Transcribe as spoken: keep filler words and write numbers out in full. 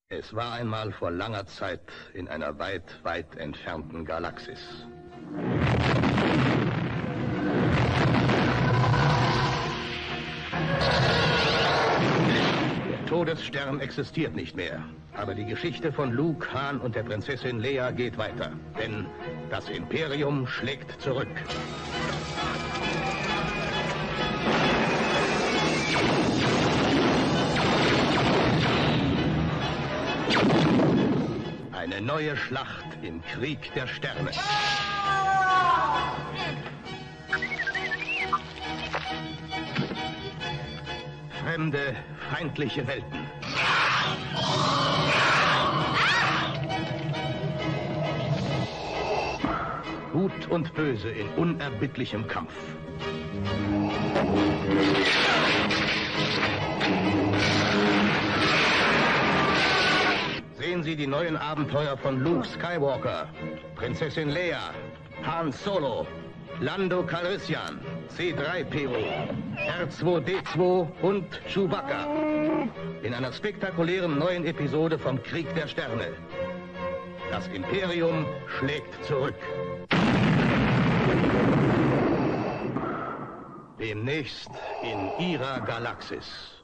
Es war einmal vor langer Zeit in einer weit, weit entfernten Galaxis. Der Todesstern existiert nicht mehr. Aber die Geschichte von Luke, Han und der Prinzessin Leia geht weiter. Denn das Imperium schlägt zurück. Eine neue Schlacht im Krieg der Sterne. Fremde, feindliche Welten. Gut und Böse in unerbittlichem Kampf. Sehen Sie die neuen Abenteuer von Luke Skywalker, Prinzessin Leia, Han Solo, Lando Calrissian, C drei P O, R zwei D zwei und Chewbacca. In einer spektakulären neuen Episode vom Krieg der Sterne. Das Imperium schlägt zurück. Demnächst in Ihrer Galaxis.